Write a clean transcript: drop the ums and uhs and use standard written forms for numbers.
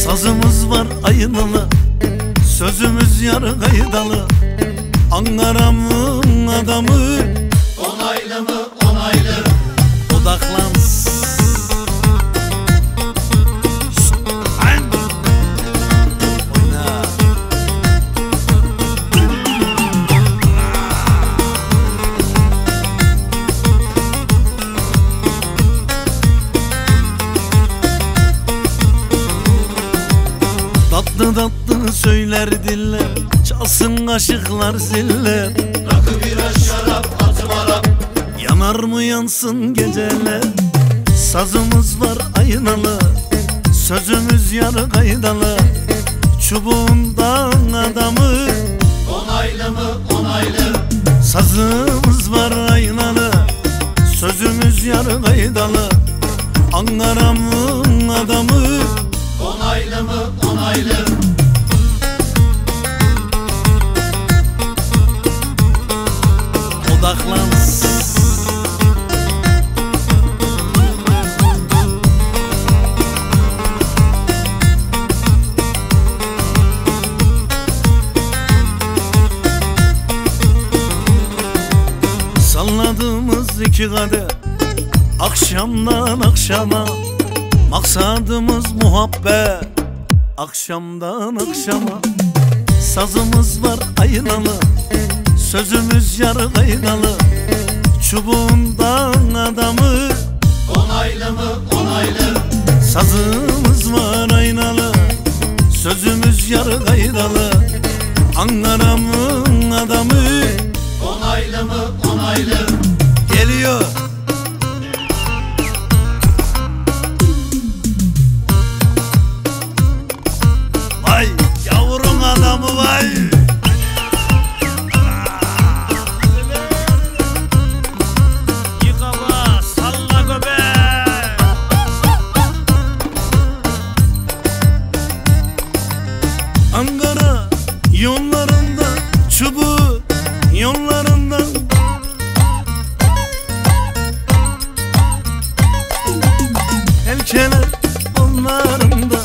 Sazımız var aynalı, sözümüz yarı kaydalı. Ankara'mın adamı, onaylı mı onaylı? Odaklan. Tatlı tatlı söyler diller, çalsın aşıklar ziller. Rakı bira şarap atım Arap, Yanar mı yansın geceler. Sazımız var aynalı, sözümüz yarı kaydalı. Çubuğundan adamı, onaylı mı onaylı? sazımız var aynalı, sözümüz yarı kaydalı. Ankara'mın adamı, Onaylı mı onaylı? odaklan. Salladığımız iki kadeh akşamdan akşama, maksadımız muhabbet akşamdan akşama. Sazımız var aynalı, sözümüz yarı kaynalı. Çubuğundan adamı, Onaylı mı onaylı? sazımız var aynalı, sözümüz yarı kaynalı. Ankara'mın adamı, Onaylı mı onaylı? geliyor. Vay yavrun adamı vay. Yıkama salla göbek. Ankara yollarında, çubuğu yollarında. Elkeler onlarında.